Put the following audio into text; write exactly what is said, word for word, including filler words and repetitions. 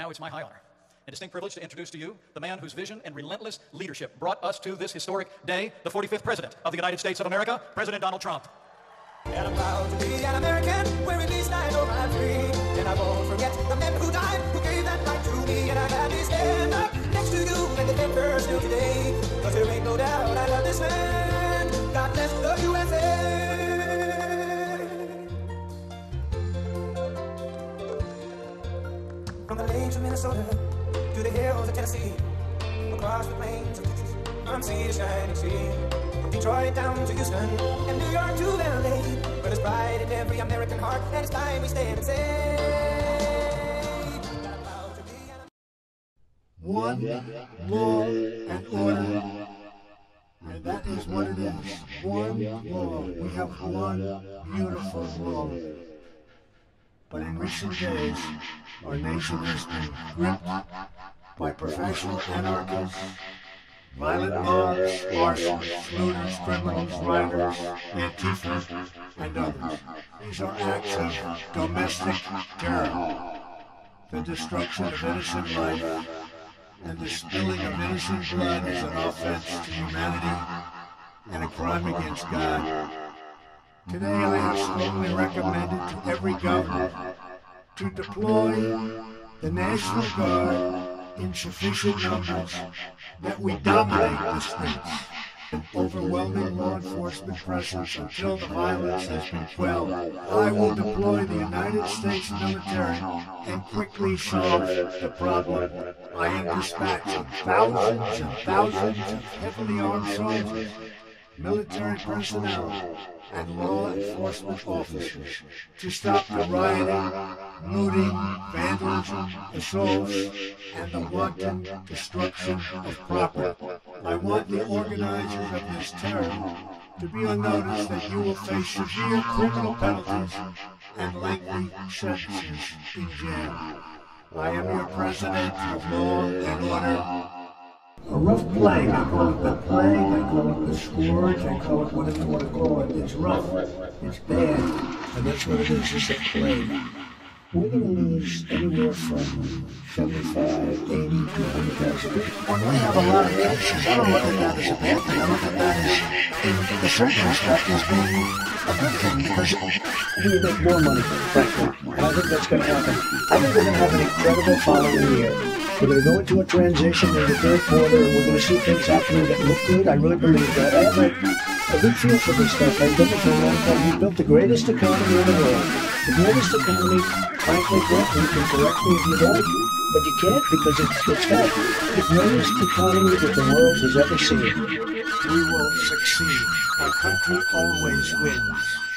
Now it's my high honor and distinct privilege to introduce to you the man whose vision and relentless leadership brought us to this historic day, the forty-fifth President of the United States of America, President Donald Trump. And I'm proud to be an American, where at least I know I'm free. And I won't forget the men who died, who gave that right to me. And I gladly stand up next to you and defend her still today. Cause there ain't no doubt I love this land. God bless the U S A. From the lakes of Minnesota to the hills of Tennessee, across the plains of Texas, from sea to shining sea, from Detroit down to Houston, and New York to L A, where there's pride in every American heart, and it's time we stand and say, one law and order, and that is what it is. One law. We have one beautiful law. But in recent days, our nation has been gripped by professional anarchists, violent mobs, arsonists, looters, criminals, rioters, antifas, and others. These are acts of domestic terror, the destruction of innocent life, and the spilling of innocent blood is an offense to humanity and a crime against God. Today I have strongly recommended to every government to deploy the National Guard in sufficient numbers that we dominate the streets. An overwhelming law enforcement presence until the violence has been quelled. I will deploy the United States military and quickly solve the problem. I am dispatching thousands and thousands of heavily armed soldiers, military personnel, and law enforcement officers to stop the rioting, looting, vandalism, assaults, and the wanton destruction of property. I want the organizers of this terror to be on notice that you will face severe criminal penalties and lengthy sentences in jail. I am your president of law and order. A rough plague, I call it the plague, I call it the scourge, I call it whatever you want to call it. It's rough, it's bad, and that's what it is, it's a plague. We're going to lose anywhere from seventy-five, eighty to one hundred thousand people. When we have a lot of cases, I don't look at that as a bad thing, I look at that as, in a certain respect, as being a good thing, because we make more money, frankly, and I think that's going to happen. I think we're going to have an incredible following year. We're going to go into a transition in the third quarter, and we're going to see things happening that look good. I really believe that. I have a, a good feel for this stuff. I've done it for a long time. We've built the greatest economy in the world. The greatest economy, frankly, Brett, you can correct me if you'd like, but you can't because it's, it's fact. The greatest economy that the world has ever seen. We will succeed. Our country always wins.